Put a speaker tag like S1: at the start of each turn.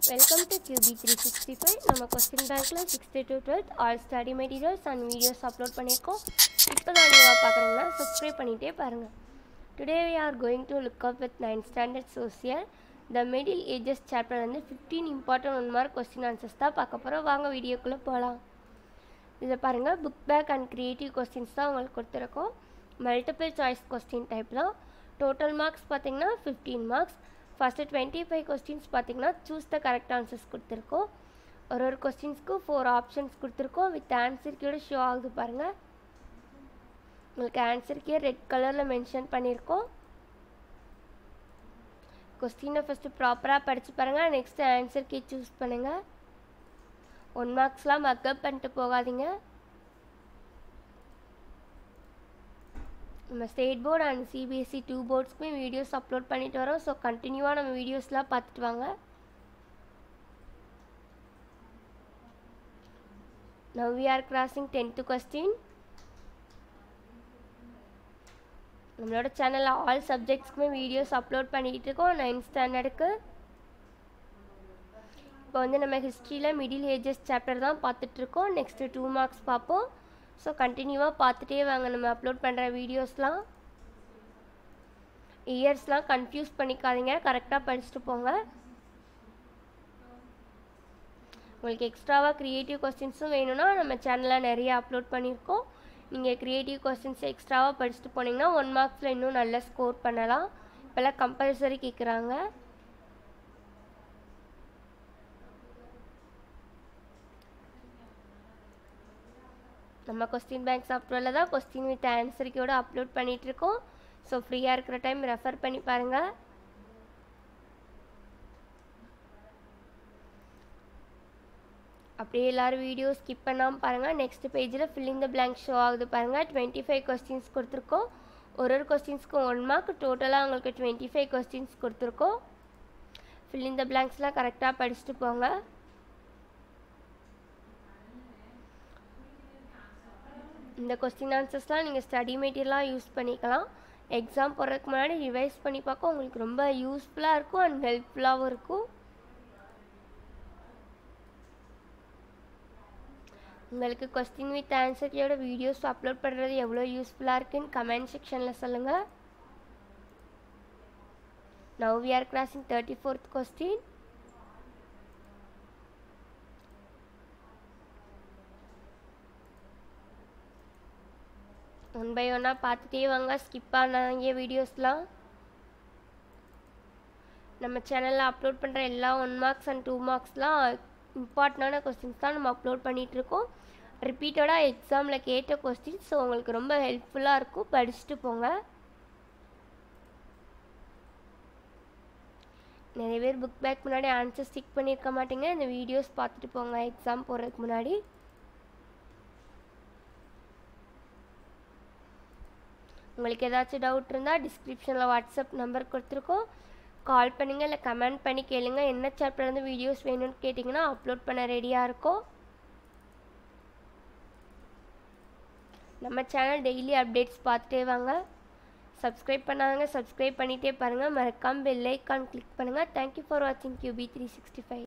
S1: Welcome to QB365. நம்ம question bankல 6th to 12th all study materials and videos upload பண்ணிருக்கோம். இப்போ தான் நீங்க பார்க்கறீங்கன்னா subscribe பண்ணிட்டே பாருங்க. Today we are going to look up with 9th standard social the middle ages chapter வந்து 15 important 1 mark question answers தான் பார்க்க போறோம். வாங்க வீடியோக்குள்ள போலாம். இத பாருங்க book back and creative questions தான் உங்களுக்கு கொடுத்திருக்கோம். Multiple choice question type தான். Total marks பாத்தீங்கன்னா 15 marks. First 25 questions பாத்தீங்கன்னா choose the correct answers கொடுத்திருக்கோம். ஒரு क्वेश्चंसக்கு 4 ஆப்ஷன்ஸ் கொடுத்திருக்கோம் with answer கீழ ஷோ ஆகுது பாருங்க. உங்களுக்கு ஆன்சர் கீழ ரெட் கலர்ல மென்ஷன் பண்ணிருக்கோம். क्वेश्चन ஃபர்ஸ்ட் ப்ராப்பரா படிச்சு பாருங்க. நெக்ஸ்ட் ஆன்சர் கீ चूஸ் பண்ணுங்க. 1 மார்க்ஸ்லாம் மக் அப் பண்ணிட்டு போகாதீங்க. நம்ம ஸ்டேட் போர்டு அண்ட் சிபிஎஸ்சி 2 போர்ட்ஸ்க்குமே வீடியோஸ் அப்லோட் பண்ணிட்டு வரோம். ஸோ கண்டினியூவாக நம்ம வீடியோஸ்லாம் பார்த்துட்டு வாங்க. Now we are crossing 10th question. நம்மளோட சேனலில் ஆல் சப்ஜெக்ட்ஸ்க்குமே வீடியோஸ் அப்லோட் பண்ணிகிட்டு இருக்கோம் 9th ஸ்டாண்டர்டுக்கு. இப்போ வந்து நம்ம ஹிஸ்ட்ரியில் மிடில் ஏஜஸ் சாப்டர் தான் பார்த்துட்ருக்கோம். நெக்ஸ்ட்டு 2 மார்க்ஸ் பார்ப்போம். ஸோ கண்டினியூவாக பார்த்துட்டே வாங்க நம்ம அப்லோட் பண்ணுற வீடியோஸ்லாம். இயர்ஸ்லாம் கன்ஃபியூஸ் பண்ணிக்காதீங்க, கரெக்டாக படிச்சுட்டு போங்க. உங்களுக்கு எக்ஸ்ட்ராவாக க்ரியேட்டிவ் கொஸ்டின்ஸும் வேணும்னா நம்ம சேனலில் நிறைய அப்லோட் பண்ணியிருக்கோம். நீங்கள் க்ரியேட்டிவ் கொஸ்டின்ஸ் எக்ஸ்ட்ராவாக படிச்சுட்டு போனீங்கன்னா 1 மார்க்ஸில் இன்னும் நல்லா ஸ்கோர் பண்ணலாம். இப்போல்லாம் கம்பல்சரி கேட்குறாங்க. நம்ம கொஸ்டின் பேங்க் சாஃப்ட்வேரில் தான் கொஸ்டின் வித் ஆன்சருக்கோட அப்லோட் பண்ணிகிட்ருக்கோம். ஸோ ஃப்ரீயாக இருக்கிற டைம் ரெஃபர் பண்ணி பாருங்கள். அப்படியே எல்லோரும் வீடியோ ஸ்கிப் பண்ணாமல் பாருங்கள். நெக்ஸ்ட் பேஜில் ஃபில்லிங் த பிளாங்க் ஷோ ஆகுது பாருங்கள். 25 கொஸ்டின்ஸ் கொடுத்துருக்கோம். ஒரு கொஸ்டின்ஸ்க்கு 1 மார்க், டோட்டலாக உங்களுக்கு 25 கொஸ்டின்ஸ் கொடுத்துருக்கோம். ஃபில்லிங் த பிளாங்க்ஸ்லாம் கரெக்டாக படிச்சுட்டு போங்க. இந்த கொஸ்டின் ஆன்சர்ஸ்லாம் நீங்கள் ஸ்டடி மெட்டீரியலாக யூஸ் பண்ணிக்கலாம். எக்ஸாம் போடுறதுக்கு முன்னாடி ரிவைஸ் பண்ணி பார்க்க உங்களுக்கு ரொம்ப யூஸ்ஃபுல்லாக இருக்கும் அண்ட் ஹெல்ப்ஃபுல்லாகவும் இருக்கும். உங்களுக்கு கொஸ்டின் வித் ஆன்சரோட வீடியோஸ் அப்லோட் பண்ணுறது எவ்வளோ யூஸ்ஃபுல்லாக இருக்குன்னு கமெண்ட் செக்ஷனில் சொல்லுங்கள். Now we are crossing 34th question. One by ஒன்னாக பார்த்துட்டே வாங்க, ஸ்கிப் ஆனாங்க வீடியோஸ்லாம். நம்ம சேனலில் அப்லோட் பண்ணுற எல்லா 1 மார்க்ஸ் அண்ட் 2 மார்க்ஸ்லாம் இம்பார்ட்டண்டான கொஸ்டின்ஸ் தான் நம்ம அப்லோட் பண்ணிகிட்ருக்கோம். ரிப்பீட்டடாக எக்ஸாமில் கேட்ட கொஸ்டின்ஸ். ஸோ உங்களுக்கு ரொம்ப ஹெல்ப்ஃபுல்லாக இருக்கும், படிச்சுட்டு போங்க. நிறைய பேர் புக் பேக் முன்னாடி ஆன்சர் ஸ்டிக் பண்ணியிருக்க மாட்டீங்க. இந்த வீடியோஸ் பார்த்துட்டு போங்க எக்ஸாம் போடுறதுக்கு முன்னாடி. உங்களுக்கு ஏதாச்சும் டவுட் இருந்தால் டிஸ்கிரிப்ஷனில் வாட்ஸ்அப் நம்பர் கொடுத்துருக்கோம். கால் பண்ணுங்கள், இல்லை கமெண்ட் பண்ணி கேளுங்க. என்ன சாப்டர்லேருந்து வீடியோஸ் வேணும்னு கேட்டிங்கன்னா அப்லோட் பண்ண ரெடியாக இருக்கும். நம்ம சேனல் டெய்லி அப்டேட்ஸ் பார்த்துட்டே வாங்க. சப்ஸ்கிரைப் பண்ணாதவங்க சப்ஸ்கிரைப் பண்ணிகிட்டே பாருங்கள். மறக்காமல் பெல் ஐக்கான் கிளிக் பண்ணுங்கள். தேங்க்யூ ஃபார் வாட்சிங் QB365.